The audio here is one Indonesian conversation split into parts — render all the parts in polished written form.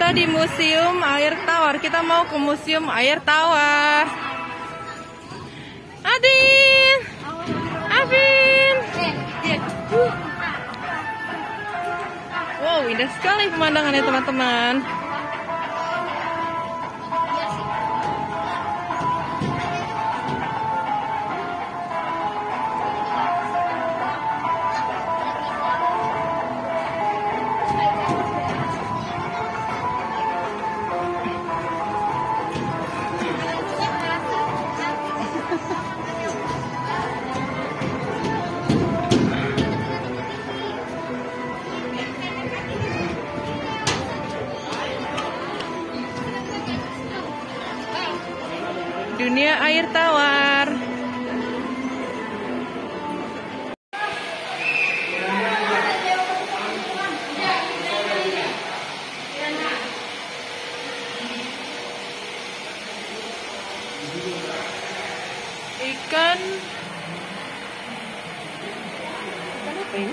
kita di Museum Air Tawar. Kita mau ke Museum Air Tawar. Adin, Afin. Wow, indah sekali pemandangannya teman-teman. Dunia air tawar. Ikan apa ini?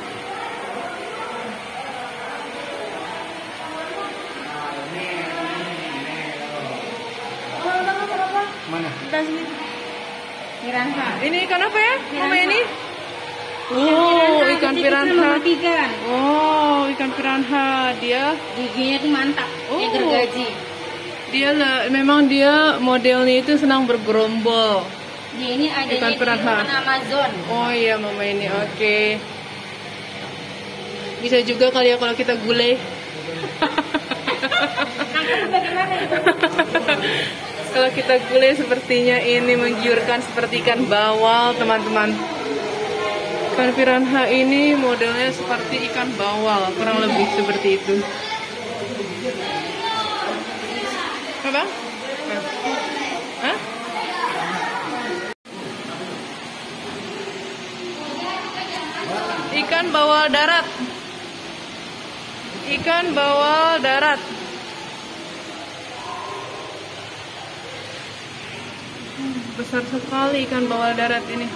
Mana? Piranha. Ini ikan apa ya? Mama ini? Oh, Ikan piranha. Tiga. Oh, ikan piranha. Dia Giginya tuh mantap. Oh. Kayak gergaji. memang dia modelnya itu senang bergerombol. Dia ini ada Ikan di piranha. taman Amazon. Oh iya mama ini, oke. Bisa juga kali ya kalau kita gulai. Bagaimana itu? Kalau kita gulai sepertinya ini menggiurkan seperti ikan bawal teman-teman. Ikan piranha ini modelnya seperti ikan bawal, kurang lebih seperti itu. Apa? Hah? Ikan bawal darat. Ikan bawal darat. Besar sekali ikan bawal darat ini.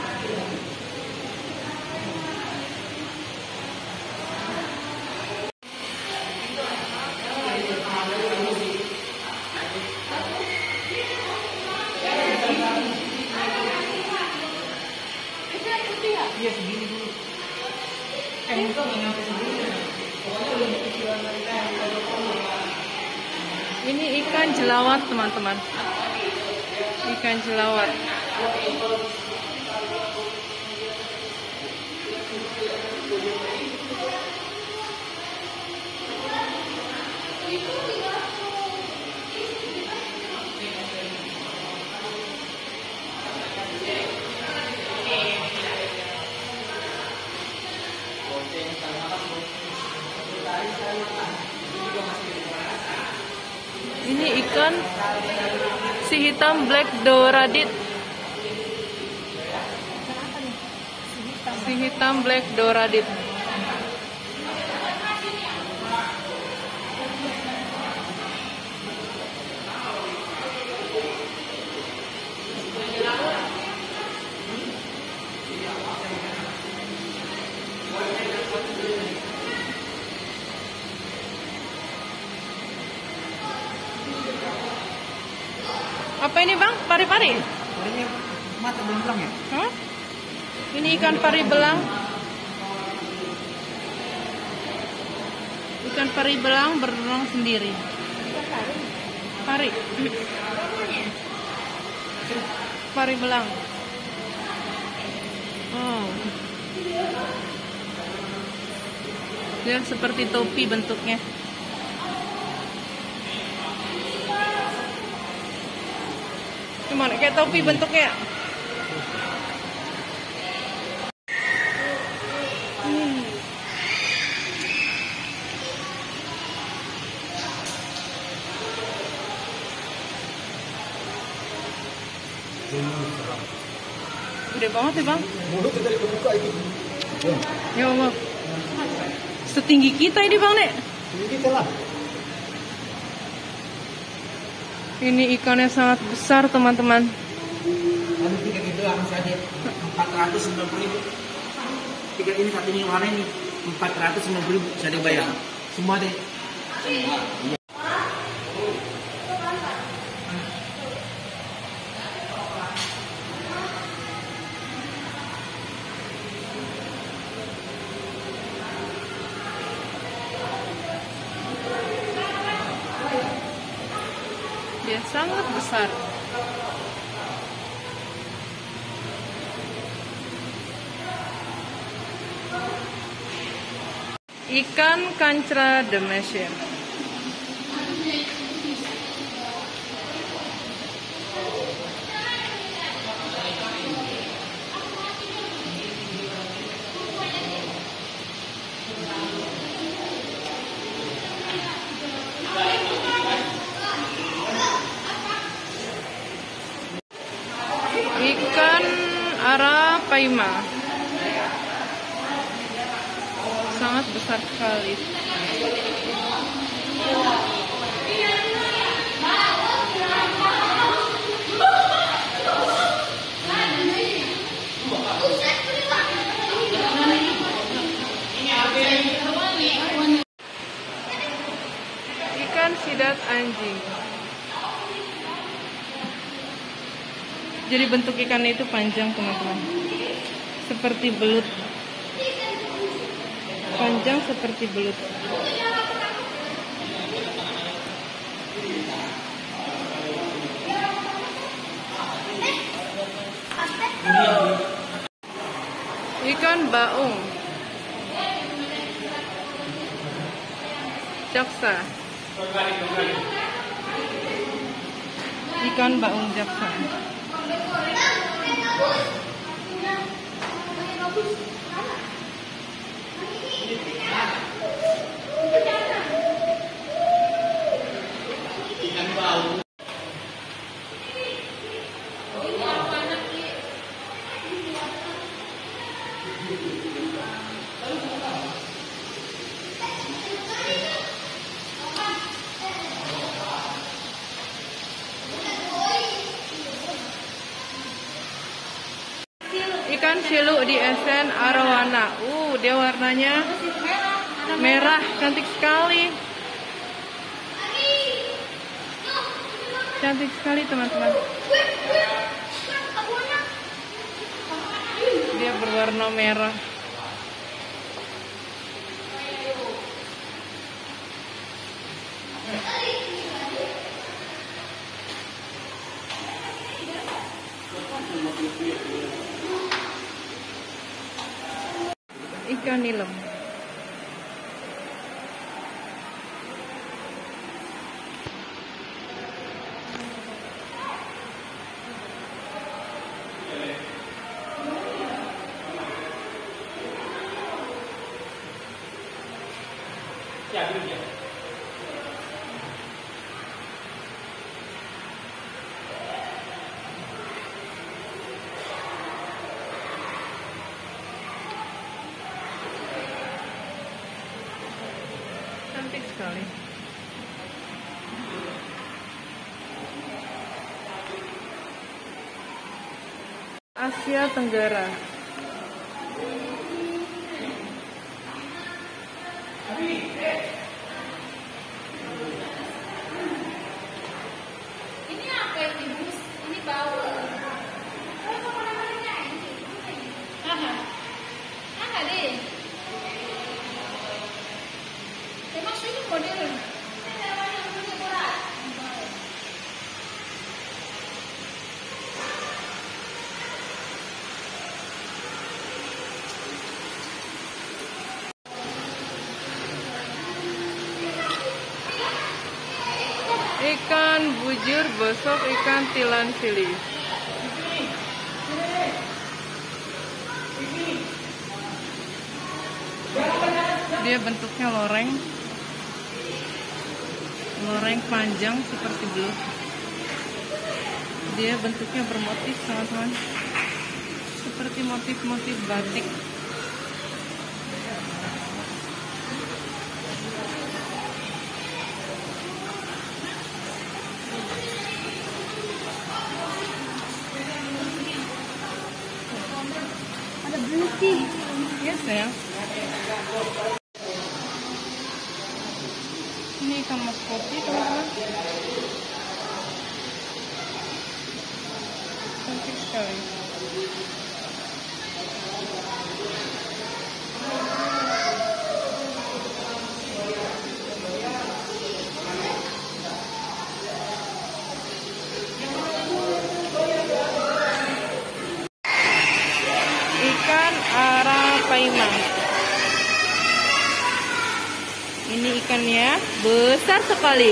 Iya segini dulu. Ini ikan jelawat teman-teman. Ikan jelawat. Ini ikan si hitam black doradit. Si hitam black doradit. Apa ini bang? Pari-pari? Ini mata belum pulang ya? Hah? Ini ikan pari belang. Ikan pari belang berenang sendiri. Pari. Pari belang. Oh. Dia seperti topi bentuknya. Gimana? Kayak topi bentuknya. Gede banget ya bang. Mulutnya dari kebuka itu. Ya Allah. Setinggi kita ini bang nek. Ini kita lah. Ini ikannya sangat besar teman-teman. Lalu tiga gitu lah saja 490.000. Tiga ini satu ini warna ini 490.000 saya dibayar. Semua deh. Dia sangat besar. Ikan kancra the Machine. Ikan arapaima. Sangat besar sekali. Ikan sidat anjing. Jadi bentuk ikannya itu panjang, teman-teman. Seperti belut. Panjang seperti belut. Ikan baung. Jaksa. Ikan baung jaksa. Ikan siluk di esen arowana. Dia warnanya merah, cantik sekali. Cantik sekali, teman-teman. Dia berwarna merah. Ikan nilem. Cantik sekali. Asia Tenggara. Ini apa ini? Ini bau. Aha deh. Termasuk ini modern. Ikan bujur bosok, ikan tilan sili. Dia bentuknya loreng. Loreng panjang seperti belut. Dia bentuknya bermotif, teman-teman. Seperti motif-motif batik. Ada bluti. Ya, sayang. Ini ikan mas putih, teman-teman. Cantik sekali. Ini ikannya besar sekali.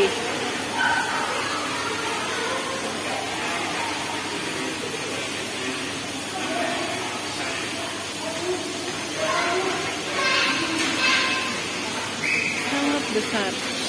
Sangat besar.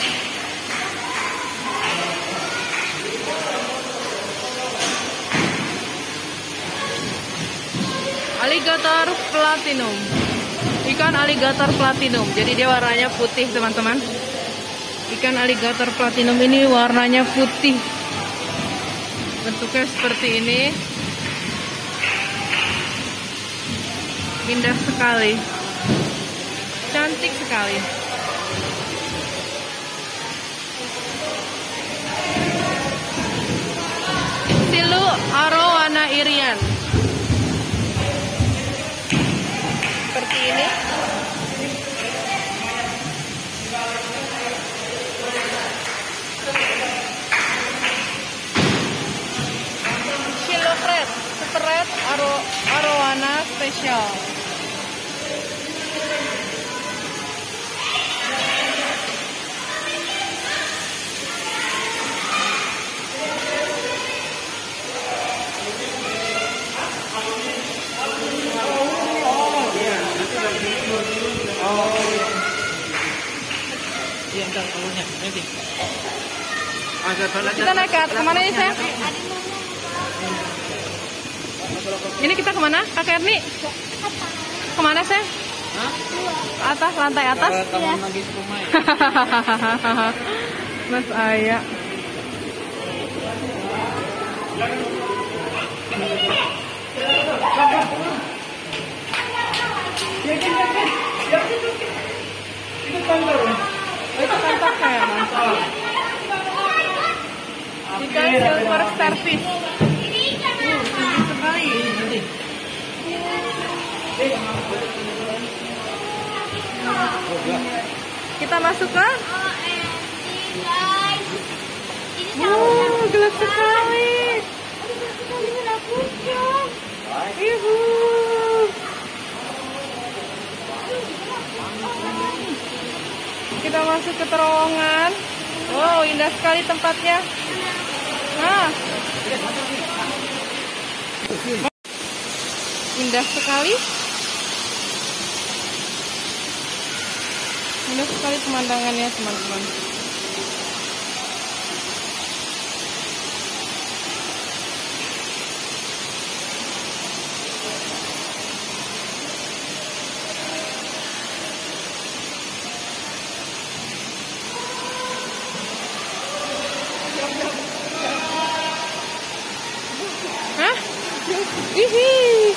Aligator platinum. Ikan aligator platinum. Jadi dia warnanya putih, teman-teman. Ikan aligator platinum ini warnanya putih. Bentuknya seperti ini. Indah sekali. Cantik sekali. Silu arowana irian. Seperti ini. Silopret, seperet arowana spesial. Iya, entar telurnya nanti. Kita naik ke kemana ya, sayang? Ini kita kemana, Kak Erni? Kemana, sayang? Hah? Atas, lantai atas? Taman Magis Rumah. Mas Aya. Oh, itu kantor saya, mantap. Ikan silver starfish. Tinggi sekali. Kita masuk ke? Gelap sekali. Ibu. Kita masuk ke terowongan. Wow, indah sekali tempatnya. Nah, indah sekali. Indah sekali pemandangannya, teman-teman. Hah? Ihi.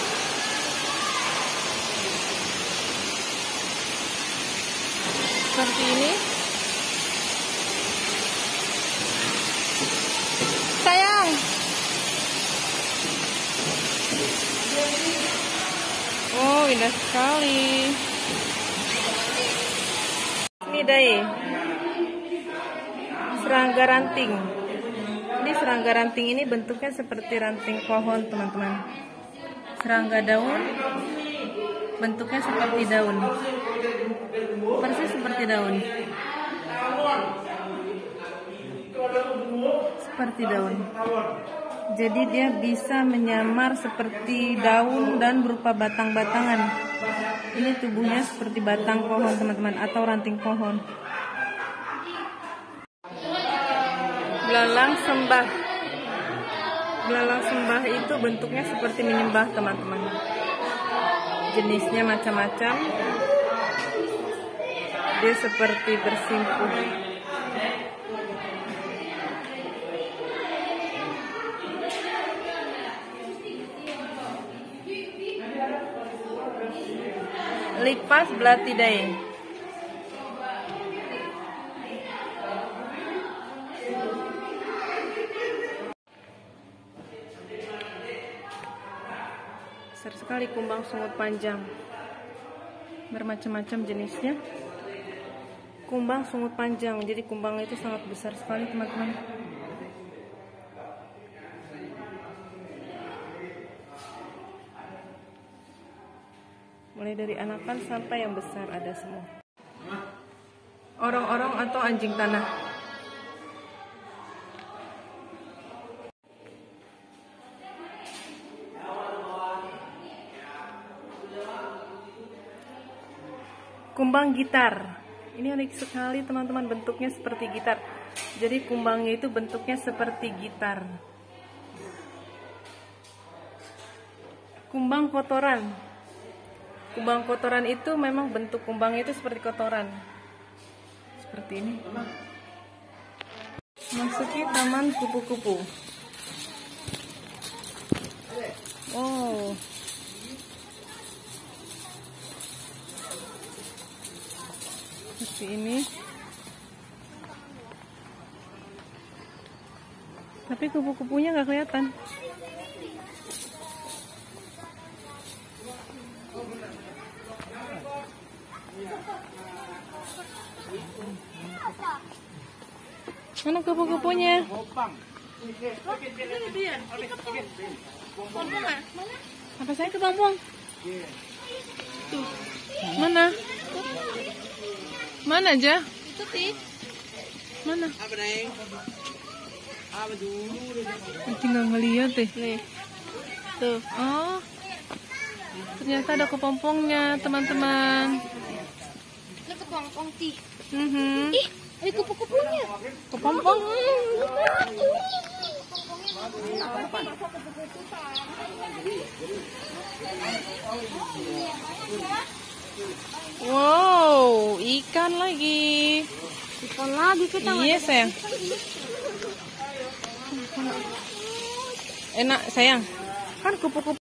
Seperti ini. Sayang. Oh, indah sekali. Ini dai. Serangga ranting. Ini serangga ranting ini bentuknya seperti ranting pohon, teman-teman. Serangga daun bentuknya seperti daun. Persis seperti daun. Seperti daun. Jadi dia bisa menyamar seperti daun dan berupa batang-batangan. Ini tubuhnya seperti batang pohon, teman-teman, atau ranting pohon. Belalang sembah. Belalang sembah itu bentuknya seperti menyembah, teman-teman. Jenisnya macam-macam. Dia seperti bersimpuh. Lipas belatidae. Besar sekali kumbang sungut panjang. Bermacam-macam jenisnya. Kumbang sungut panjang. Jadi kumbang itu sangat besar sekali, teman-teman. Mulai dari anakan sampai yang besar ada semua. Orong-orong atau anjing tanah. Kumbang gitar. Ini unik sekali teman-teman, bentuknya seperti gitar. Jadi kumbangnya itu bentuknya seperti gitar. Kumbang kotoran. Kumbang kotoran itu memang bentuk kumbangnya itu seperti kotoran. Seperti ini. Masuki taman kupu-kupu. Oh. Seperti ini. Tapi kupu-kupunya nggak kelihatan. Mana kupu-kupunya? Apa saya ke Bambang? Tuh. Mana? Mana aja? Itu sih. Mana? Apa Neng? Apa dulu? Tinggal ngeliat deh. Nih. Tuh. Oh. Ternyata ada kepompongnya, teman-teman. Ini kepompong ti. Ih, Ada kupu-kupunya. kepompong. Wow, ikan lagi. Ikan lagi kita. Iya, sayang. Enak, sayang. Kan kupu-kupu